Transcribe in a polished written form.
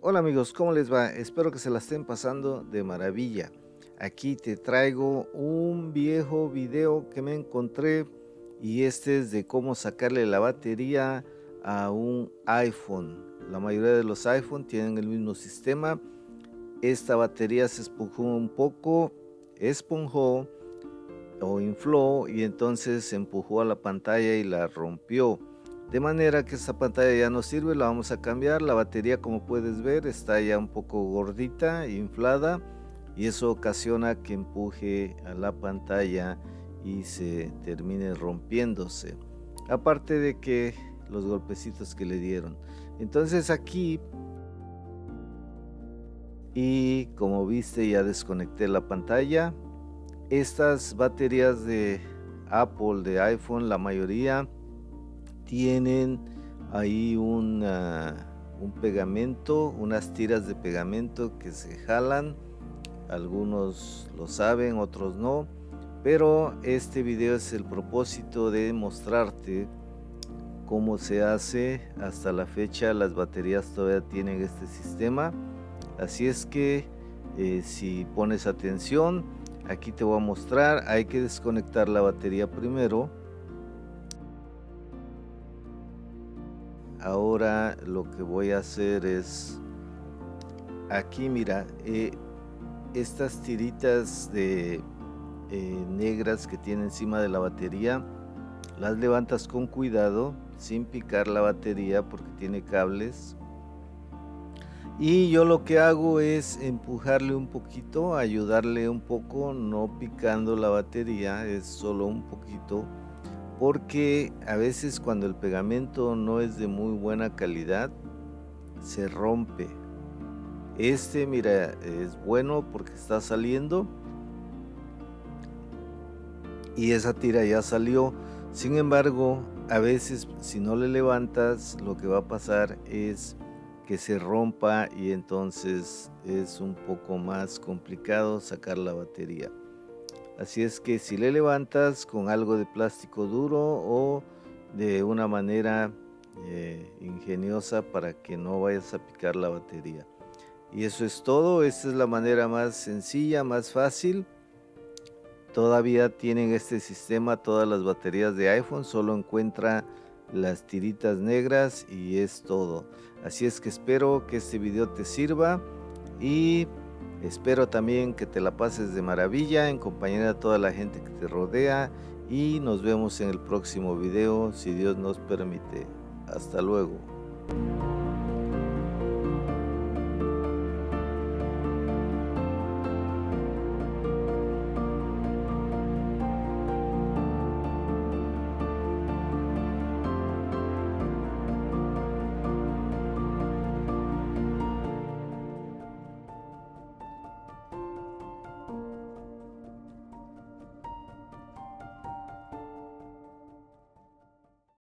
Hola amigos, ¿cómo les va? Espero que se la estén pasando de maravilla. Aquí te traigo un viejo video que me encontré y este es de cómo sacarle la batería a un iPhone. La mayoría de los iPhone tienen el mismo sistema. Esta batería se esponjó un poco, esponjó o infló y entonces empujó a la pantalla y la rompió. De manera que esta pantalla ya no sirve, la vamos a cambiar. La batería, como puedes ver, está ya un poco gordita, inflada, y eso ocasiona que empuje a la pantalla y se termine rompiéndose. Aparte de que los golpecitos que le dieron. Entonces aquí, y como viste, ya desconecté la pantalla. Estas baterías de Apple, de iPhone, la mayoría tienen ahí un pegamento, unas tiras de pegamento que se jalan. Algunos lo saben, otros no, pero este video es el propósito de mostrarte cómo se hace. Hasta la fecha las baterías todavía tienen este sistema, así es que si pones atención, aquí te voy a mostrar. Hay que desconectar la batería primero. Ahora lo que voy a hacer es, aquí mira, estas tiritas de negras que tiene encima de la batería, las levantas con cuidado, sin picar la batería porque tiene cables. Y yo lo que hago es empujarle un poquito, ayudarle un poco, no picando la batería, es solo un poquito. Porque a veces cuando el pegamento no es de muy buena calidad, se rompe. Este, mira, es bueno porque está saliendo y esa tira ya salió. Sin embargo, a veces si no le levantas, lo que va a pasar es que se rompa y entonces es un poco más complicado sacar la batería. Así es que si le levantas con algo de plástico duro o de una manera ingeniosa para que no vayas a picar la batería. Y eso es todo. Esta es la manera más sencilla, más fácil. Todavía tienen este sistema todas las baterías de iPhone, solo encuentra las tiritas negras y es todo. Así es que espero que este video te sirva y espero también que te la pases de maravilla en compañía de toda la gente que te rodea y nos vemos en el próximo video si Dios nos permite. Hasta luego.